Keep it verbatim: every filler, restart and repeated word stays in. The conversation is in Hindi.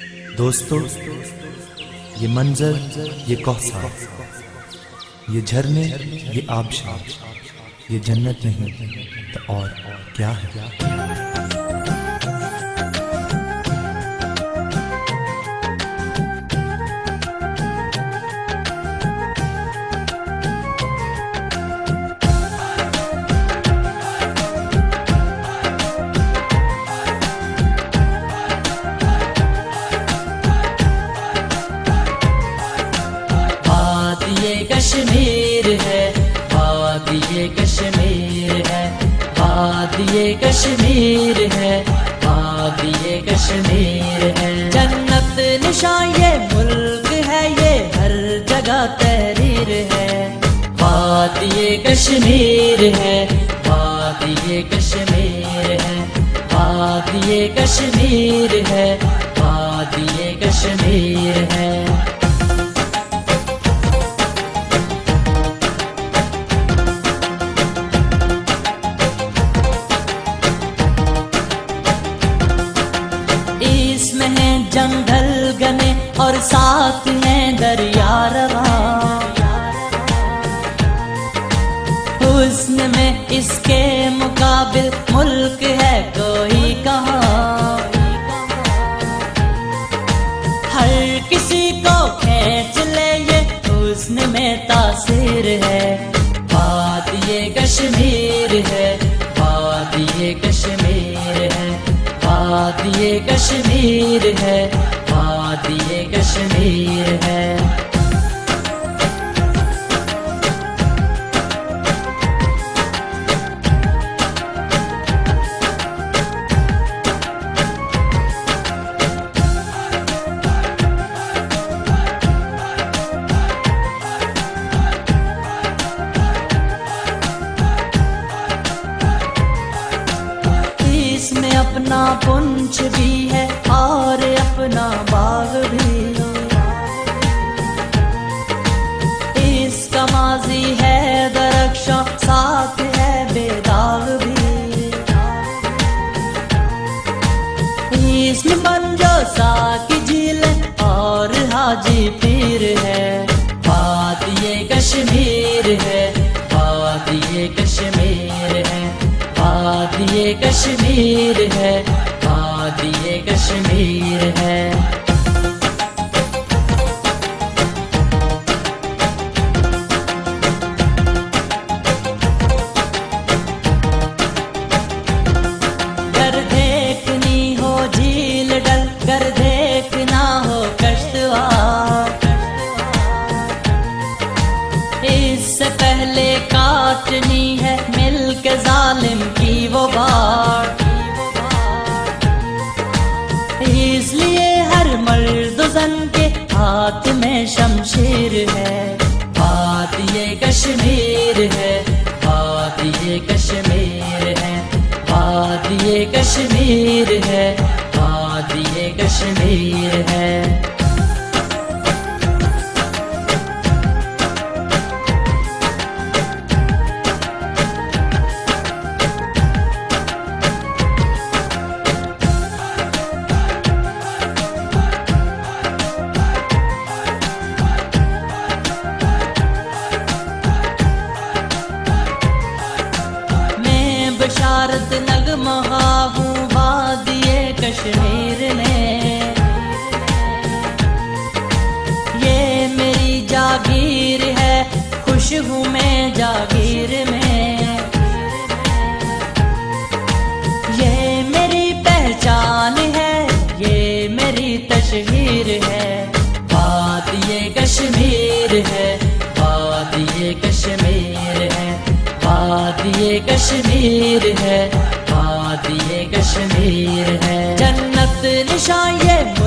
दोस्तों, ये मंजर, ये कौसर, ये झरने, ये आबशार, ये जन्नत नहीं तो और क्या है। कश्मीर है, वादिये कश्मीर है, वादिये कश्मीर है, वादिये कश्मीर है। जन्नत निशान ये मुल्क है, ये हर जगह तहरीर है। वादिये कश्मीर है, वादिये कश्मीर है, वादिये कश्मीर है, वादिये कश्मीर है। इसमें है जंगल घने और साथ हैं दरिया रवा। हुस्न में इसके मुकाबिल मुल्क है कोई कहाँ। हर किसी को खींच ले ये हुस्न में तासीर है। वादिये कश्मीर है, वादिये कश्मीर है, वादिये कश्मीर है, वादिये कश्मीर है। इसमें अपना पुंछ भी है और अपना बाग भी। इसका माजी है दरख्शां, साथ है बेदाग भी। इसमें पंजोसा की झील और हाजी पीर है। वादिये कश्मीर है, वादिये कश्मीर है, वादिये कश्मीर है, वादिये कश्मीर है। गर देखनी हो झील डल, गर देखना हो कश्तवार, इससे पहले काटनी है मिलके जालिम की वो बाढ़। इसलिए हर मर्द जन के हाथ में शमशीर है। वादिये कश्मीर है, वादिये कश्मीर है, वादिये कश्मीर है, वादिये कश्मीर है। बशारत नगमहा हूँ वादिये कश्मीर में। ये मेरी जागीर है, खुश हूँ मैं जागीर में। ये मेरी पहचान है, ये मेरी तशहीर है। वादिये कश्मीर है, वादिये कश्मीर है, वादिये कश्मीर है, वादिये कश्मीर है। जन्नत निशान ये